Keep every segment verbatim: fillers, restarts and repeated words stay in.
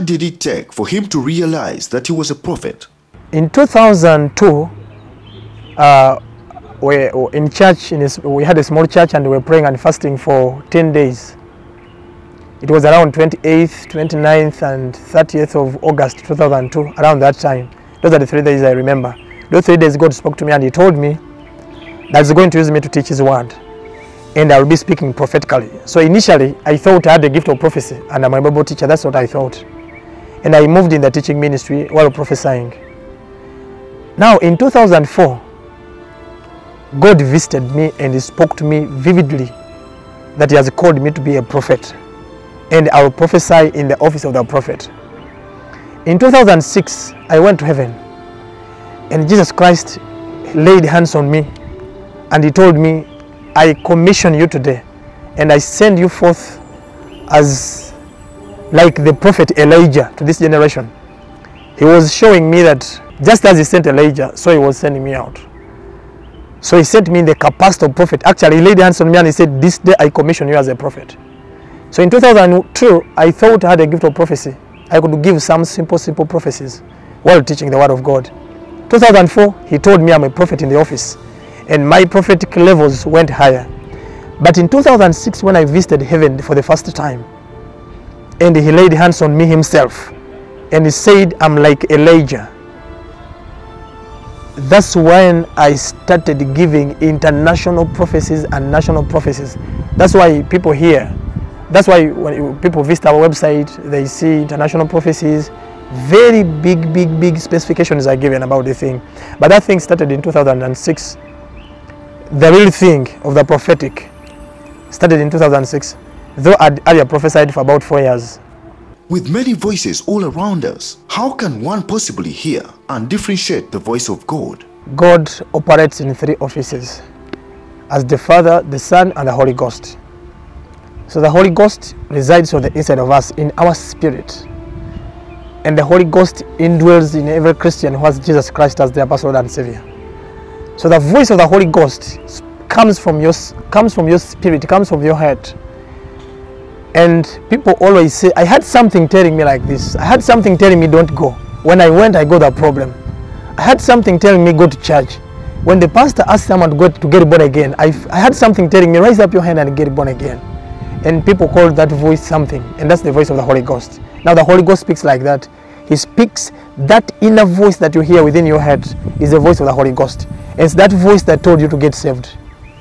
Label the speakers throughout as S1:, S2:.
S1: did it take for him to realize that he was a prophet?
S2: In two thousand two, uh, we in church, in a, we had a small church and we were praying and fasting for ten days. It was around twenty-eighth, twenty-ninth and thirtieth of August two thousand two, around that time. Those are the three days I remember. Those three days God spoke to me and he told me that he's going to use me to teach his word. And I will be speaking prophetically. So initially, I thought I had the gift of prophecy and I'm a Bible teacher. That's what I thought. And I moved in the teaching ministry while prophesying. Now, in two thousand four, God visited me and he spoke to me vividly that he has called me to be a prophet. And I will prophesy in the office of the prophet. In two thousand six, I went to heaven. And Jesus Christ laid hands on me. And he told me, I commission you today. And I send you forth as like the prophet Elijah to this generation. He was showing me that just as he sent Elijah, so he was sending me out. So he sent me in the capacity of prophet. Actually, he laid hands on me and he said, this day I commission you as a prophet. So in two thousand two, I thought I had a gift of prophecy. I could give some simple, simple prophecies while teaching the word of God. two thousand four, he told me I'm a prophet in the office. And my prophetic levels went higher. But in two thousand six, when I visited heaven for the first time, and he laid hands on me himself, and he said, I'm like Elijah. That's when I started giving international prophecies and national prophecies. That's why people hear. That's why when people visit our website, they see international prophecies. Very big, big, big specifications are given about the thing. But that thing started in two thousand six. The real thing of the prophetic started in two thousand six, though I'd earlier prophesied for about four years.
S1: With many voices all around us, how can one possibly hear and differentiate the voice of God?
S2: God operates in three offices, as the Father, the Son, and the Holy Ghost. So the Holy Ghost resides on the inside of us in our spirit. And the Holy Ghost indwells in every Christian who has Jesus Christ as their personal and Savior. So the voice of the Holy Ghost comes from your, comes from your spirit, comes from your heart. And people always say, I had something telling me like this. I had something telling me don't go. When I went, I got that problem. I had something telling me go to church. When the pastor asked someone to, go to get born again, I, I had something telling me raise up your hand and get born again. And people call that voice something. And that's the voice of the Holy Ghost. Now the Holy Ghost speaks like that. He speaks, that inner voice that you hear within your head is the voice of the Holy Ghost. It's that voice that told you to get saved.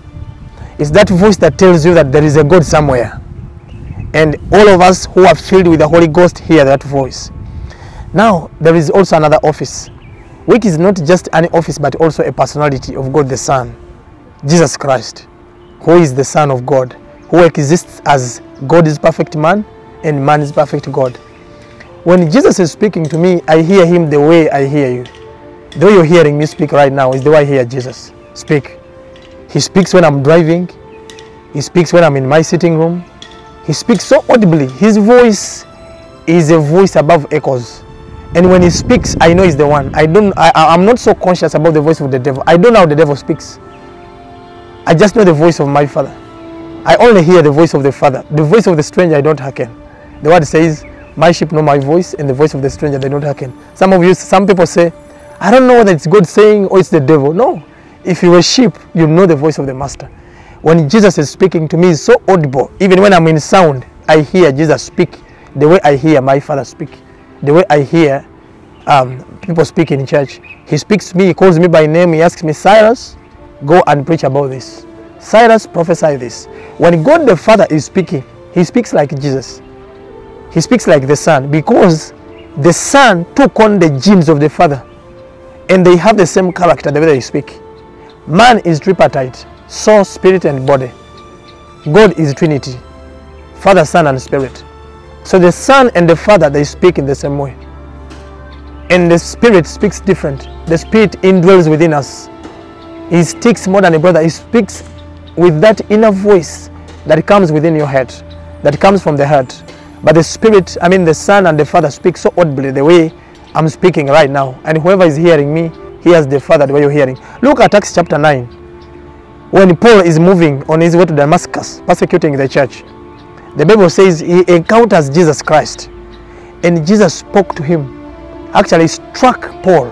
S2: It's that voice that tells you that there is a God somewhere. And all of us who are filled with the Holy Ghost hear that voice. Now, there is also another office, which is not just an office, but also a personality of God the Son, Jesus Christ, who is the Son of God, who exists as God is perfect man and man is perfect God. When Jesus is speaking to me, I hear him the way I hear you. The way you're hearing me speak right now is the way I hear Jesus speak. He speaks when I'm driving. He speaks when I'm in my sitting room. He speaks so audibly. His voice is a voice above echoes. And when he speaks, I know he's the one. I don't, I, I'm not so conscious about the voice of the devil. I don't know how the devil speaks. I just know the voice of my Father. I only hear the voice of the Father. The voice of the stranger I don't hearken. The word says, my sheep know my voice, and the voice of the stranger they don't hearken. Some of you, some people say, I don't know whether it's God saying or it's the devil. No. If you were sheep, you know the voice of the master. When Jesus is speaking to me, it's so audible. Even when I'm in sound, I hear Jesus speak the way I hear my Father speak. The way I hear um, people speak in church. He speaks to me, he calls me by name, he asks me, Cyrus, go and preach about this. Cyrus, prophesy this. When God the Father is speaking, he speaks like Jesus. He speaks like the Son, because the Son took on the genes of the Father, and they have the same character the way they speak. Man is tripartite, soul, spirit, and body. God is Trinity, Father, Son, and Spirit. So the Son and the Father, they speak in the same way. And the Spirit speaks different. The Spirit indwells within us. He speaks more than a brother. He speaks with that inner voice that comes within your head, that comes from the heart. But the Spirit, I mean the Son and the Father speak so audibly the way I'm speaking right now. And whoever is hearing me hears the Father the way you're hearing. Look at Acts chapter nine. When Paul is moving on his way to Damascus, persecuting the church, the Bible says he encounters Jesus Christ. and Jesus spoke to him. Actually, he struck Paul.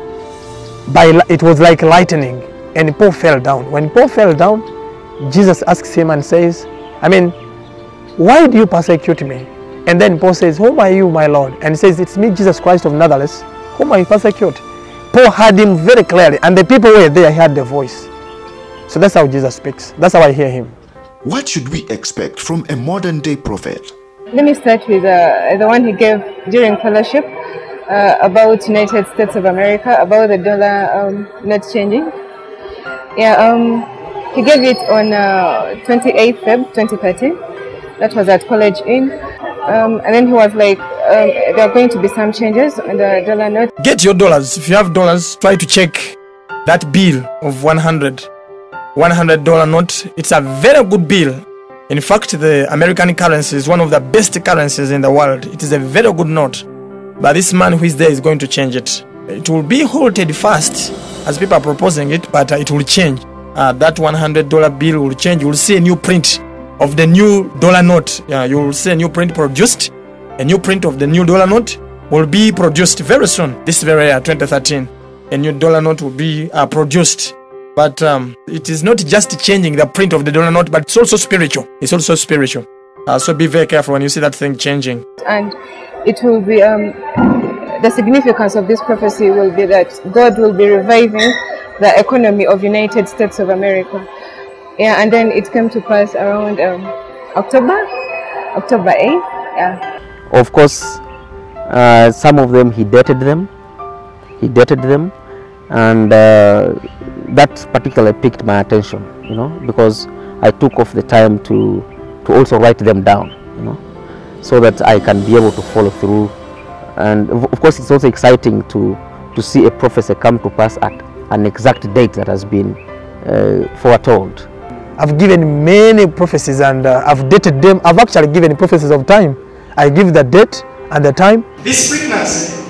S2: By, it was like lightning, and Paul fell down. When Paul fell down, Jesus asks him and says, I mean, why do you persecute me? And then Paul says, whom are you, my Lord? And he says, it's me, Jesus Christ of Nazareth, whom I persecute. Paul heard him very clearly, and the people were there heard the voice. So that's how Jesus speaks. That's how I hear him.
S1: What should we expect from a modern day prophet?
S3: Let me start with uh, the one he gave during fellowship uh, about United States of America, about the dollar um, not changing. Yeah, um, he gave it on uh, twenty-eighth February twenty thirteen. That was at College Inn. Um, and then he was like, um, there are going to be some changes on the dollar note.
S2: Get your dollars. If you have dollars, try to check that bill of one hundred dollar note. It's a very good bill. In fact, the American currency is one of the best currencies in the world. It is a very good note. But this man who is there is going to change it. It will be halted first, as people are proposing it, but uh, it will change. Uh, that one hundred dollar bill will change. You will see a new print of the new dollar note. Yeah, you will see a new print produced. A new print of the new dollar note will be produced very soon. This very year, twenty thirteen. A new dollar note will be uh, produced. But um, it is not just changing the print of the dollar note, but it's also spiritual. It's also spiritual. Uh, so be very careful when you see that thing changing.
S3: And it will be, um, the significance of this prophecy will be that God will be reviving the economy of United States of America. Yeah, and then it came to pass around um, October, October eighth. Yeah.
S4: Of course, uh, some of them he dated them. He dated them, and uh, that particularly piqued my attention, you know, because I took off the time to to also write them down, you know, so that I can be able to follow through. And of course, it's also exciting to to see a prophecy come to pass at an exact date that has been uh, foretold.
S2: I've given many prophecies, and uh, I've dated them. I've actually given prophecies of time. I give the date and the time.
S5: This pregnancy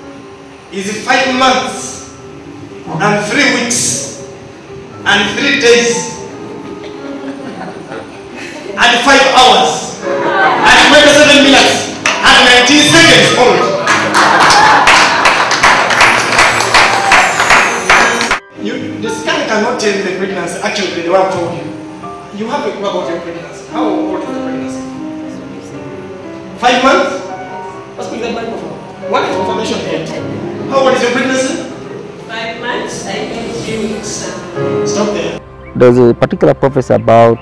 S5: is five months and three weeks and three days and five hours and twenty-seven minutes and nineteen seconds old. You, the scan cannot tell the pregnancy. Actually, they have told you. You have a clue about your pregnancy. How old is the pregnancy? Five months? Let's put that microphone. What is information here? How old is your pregnancy?
S6: Five months, I think three weeks now.
S5: Stop there.
S4: There's a particular prophecy about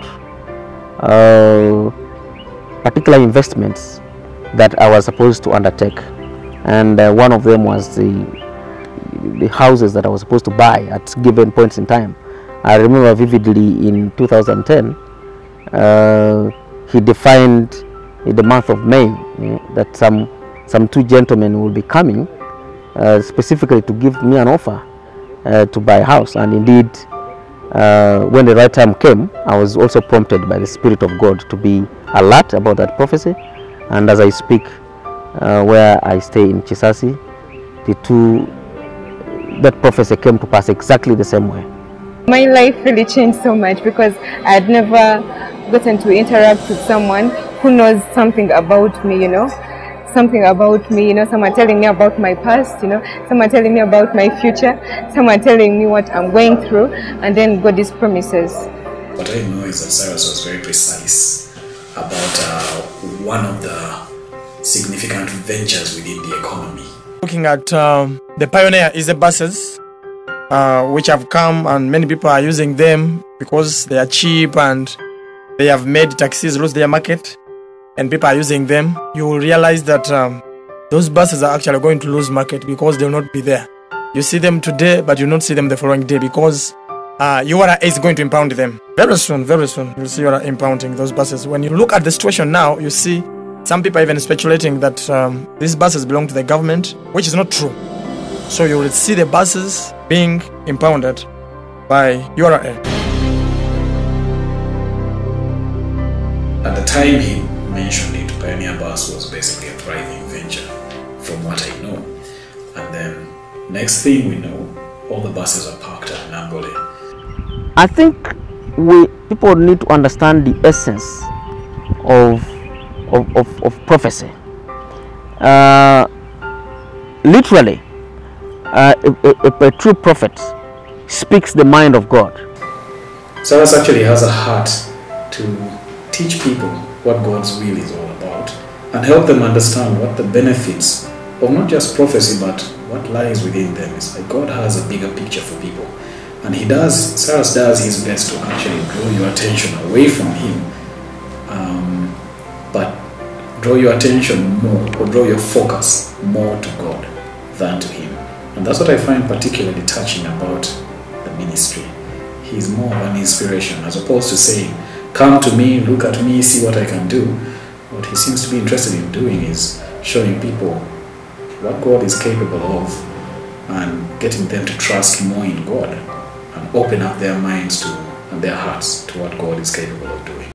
S4: uh, particular investments that I was supposed to undertake, and uh, one of them was the the houses that I was supposed to buy at given points in time. I remember vividly in two thousand ten, uh, he defined in the month of May uh, that some some two gentlemen will be coming uh, specifically to give me an offer uh, to buy a house. And indeed, uh, when the right time came, I was also prompted by the Spirit of God to be alert about that prophecy. And as I speak, uh, where I stay in Chisasi, the two that prophecy came to pass exactly the same way.
S3: My life really changed so much because I had never gotten to interact with someone who knows something about me, you know, something about me, you know, someone telling me about my past, you know, someone telling me about my future, someone telling me what I'm going through, and then God's promises.
S7: What I know is that Cyrus was very precise about uh, one of the significant ventures within the economy.
S2: Looking at um, the pioneer is the buses, uh, which have come, and many people are using them because they are cheap and they have made taxis lose their market, and people are using them. You will realize that um, those buses are actually going to lose market because they will not be there. You see them today, but you will not see them the following day because uh, U R A is going to impound them. Very soon, very soon, you'll see U R A impounding those buses. When you look at the situation now, you see some people are even speculating that um, these buses belong to the government, which is not true. So you will see the buses being impounded by U R A.
S7: At the time he mentioned it, Pioneer Bus was basically a thriving venture, from what I know. And then, next thing we know, all the buses are parked at Nambole.
S4: I think we people need to understand the essence of of, of, of prophecy. uh, literally, uh, a, a, a true prophet speaks the mind of God.
S7: Cyrus actually has a heart to teach people what God's will is all about and help them understand what the benefits of not just prophecy but what lies within them is. Like God has a bigger picture for people, and he does, Cyrus does his best to actually draw your attention away from him, um, but draw your attention more, or draw your focus more to God than to him. And that's what I find particularly touching about the ministry. He's more of an inspiration, as opposed to saying, come to me, look at me, see what I can do. What he seems to be interested in doing is showing people what God is capable of and getting them to trust more in God and open up their minds to and their hearts to what God is capable of doing.